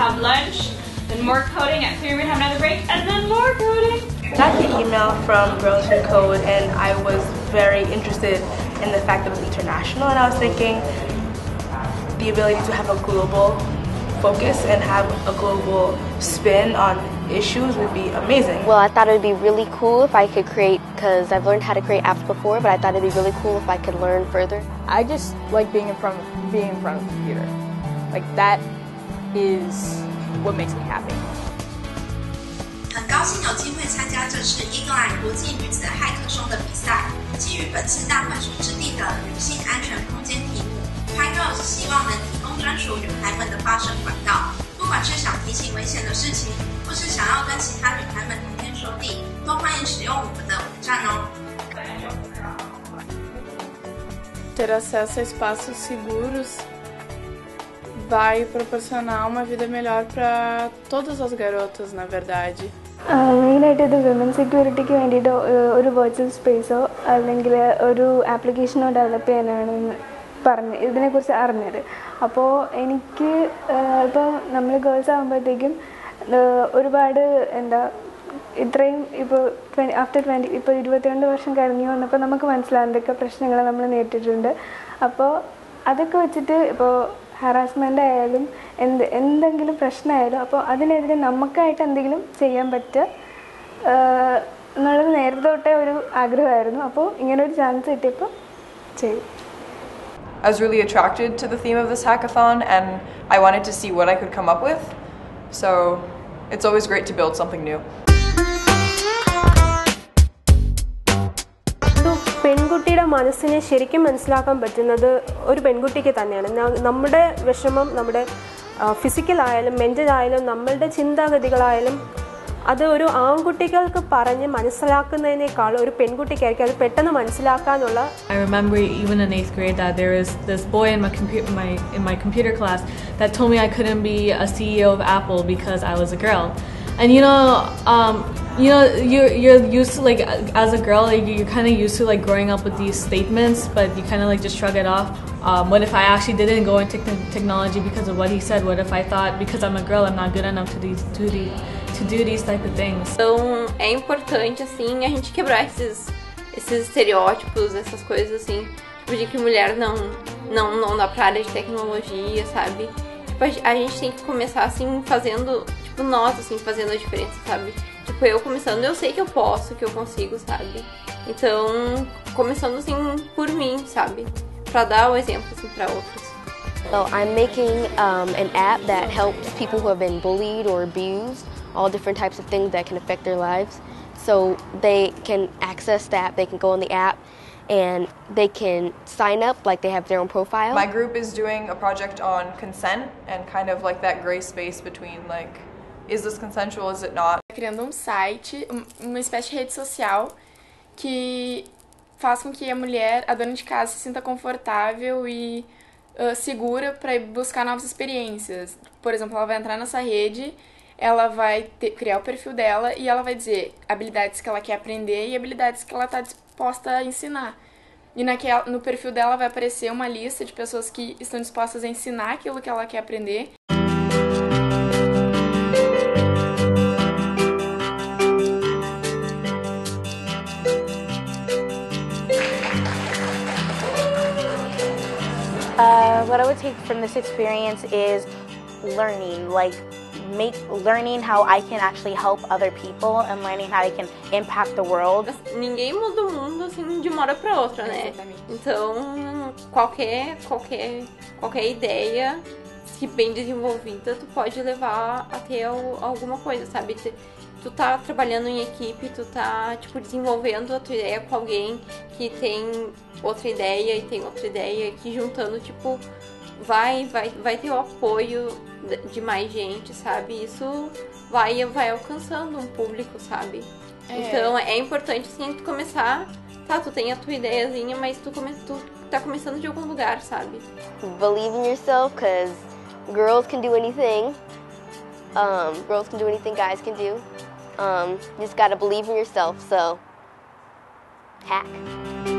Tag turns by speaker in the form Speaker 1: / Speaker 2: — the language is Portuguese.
Speaker 1: have lunch, then more coding. At 3 we'd have another break, and then more coding.
Speaker 2: I got the email from Girls Who Code, and I was very interested in the fact that it was international, and I was thinking the ability to have a global focus and have a global spin on issues would be amazing.
Speaker 3: Well, I thought it would be really cool if I could create, because I've learned how to create apps before, but I thought it would be really cool if I could learn further.
Speaker 4: I just like being in front of the computer. Like, that is what makes me happy.
Speaker 5: 很高兴有机会参加这次英格兰国际女子骇客松的比赛，基于本次大会所制定的女性安全空间题目 ，PyGirls 希望能提供专属女孩们的发声管道。不管是想提醒危险的事情，或是想要跟其他女孩们谈天说地，都欢迎使用我们的网站哦。
Speaker 6: Ter acesso a espaços seguros vai proporcionar uma vida melhor para todas as garotas, na verdade.
Speaker 7: മെയിനായിട്ട് ഇത് വിമൻ സെക്യൂരിറ്റിക്ക് വേണ്ടിയിട്ട് ഒരു വെർച്വൽ സ്പേസോ അല്ലെങ്കിൽ ഒരു ആപ്ലിക്കേഷനോ ഡെവലപ്പ് ചെയ്യാനാണ് ഇതിനെക്കുറിച്ച് അറിഞ്ഞത്. അപ്പോൾ എനിക്ക് ഇപ്പോൾ നമ്മൾ ഗേൾസ് ആകുമ്പോഴത്തേക്കും ഒരുപാട് ഇത്രയും ഇപ്പോൾ ഇപ്പോൾ 22 വർഷം കഴിഞ്ഞു വന്നപ്പോൾ നമുക്ക് മനസ്സിലാവും എന്തൊക്കെ പ്രശ്നങ്ങൾ നമ്മൾ നേരിട്ടിട്ടുണ്ട്. അപ്പോൾ അതൊക്കെ വെച്ചിട്ട് ഇപ്പോൾ ഹറാസ്മെൻ്റ് ആയാലും എന്തെങ്കിലും പ്രശ്നമായാലും അപ്പോൾ അതിനെതിരെ നമുക്കായിട്ട് എന്തെങ്കിലും ചെയ്യാൻ പറ്റുക എന്നുള്ളത് നേരത്തെ തൊട്ടേ ഒരു ആഗ്രഹമായിരുന്നു. അപ്പോൾ ഇങ്ങനൊരു ചാൻസ് കിട്ടിയപ്പോൾ ചെയ്തു.
Speaker 8: I was really attracted to the theme of this hackathon, and I wanted to see what I could come up with. So it's always great to build something new.
Speaker 9: പെൺകുട്ടിയുടെ മനസ്സിനെ ശരിക്കും മനസ്സിലാക്കാൻ പറ്റുന്നത് ഒരു പെൺകുട്ടിക്ക് തന്നെയാണ്. നമ്മുടെ വിഷമം, നമ്മുടെ ഫിസിക്കലായാലും മെൻ്റലായാലും നമ്മളുടെ ചിന്താഗതികളായാലും അത് ഒരു ആൺകുട്ടികൾക്ക് പറഞ്ഞ് മനസ്സിലാക്കുന്നതിനേക്കാൾ ഒരു പെൺകുട്ടിക്കായിരിക്കും അത് പെട്ടെന്ന് മനസ്സിലാക്കാനുള്ള.
Speaker 10: I remember even in 8th grade that there was this boy in my computer class that told me I couldn't be a CEO of Apple because I was a girl. And you're used to, like, as a girl, like, you're kind of used to like growing up with these statements, but you kind of like just shrug it off. What if I actually didn't go into technology because of what he said? What if I thought because I'm a girl I'm not good enough to do these type of things?
Speaker 11: Então é importante assim a gente quebrar esses estereótipos, essas coisas assim, tipo de que mulher não dá pra área de tecnologia, sabe? Tipo, a gente tem que começar assim fazendo, tipo, nós assim fazendo a diferença, sabe? Tipo, eu começando, eu sei que eu posso, que eu consigo, sabe? Então, começando assim por mim, sabe? Pra dar o exemplo assim pra outros.
Speaker 3: So I'm making an app that helps people who have been bullied or abused, all different types of things that can affect their lives. So they can access the app, they can go on the app, and they can sign up like they have their own profile.
Speaker 8: My group is doing a project on consent and kind of like that gray space between, like, is this consensual, is it not?
Speaker 6: Criando site, uma espécie de rede social que faz com que a mulher, a dona de casa, se sinta confortável e segura para ir buscar novas experiências. Por exemplo, ela vai entrar nessa rede, ela vai criar o perfil dela e ela vai dizer habilidades que ela quer aprender e habilidades que ela está disposta a ensinar. E no perfil dela vai aparecer uma lista de pessoas que estão dispostas a ensinar aquilo que ela quer aprender.
Speaker 12: What I would take from this experience is learning, learning how I can actually help other people and learning how I can impact the world.
Speaker 11: Ninguém muda o mundo assim de uma hora pra outra, né?
Speaker 6: Exatamente.
Speaker 11: Então, qualquer ideia, se bem desenvolvida, tu pode levar até alguma coisa, sabe? Tu tá trabalhando em equipe, tu tá, tipo, desenvolvendo a tua ideia com alguém que tem outra ideia e tem outra ideia, que juntando, tipo, vai ter o apoio de mais gente, sabe? Isso vai alcançando um público, sabe? Então é importante, assim, tu começar, tá, tu tem a tua ideiazinha, mas tu tá começando de algum lugar, sabe?
Speaker 3: Believe in yourself, because girls can do anything. Girls can do anything guys can do. You just gotta believe in yourself, so hack.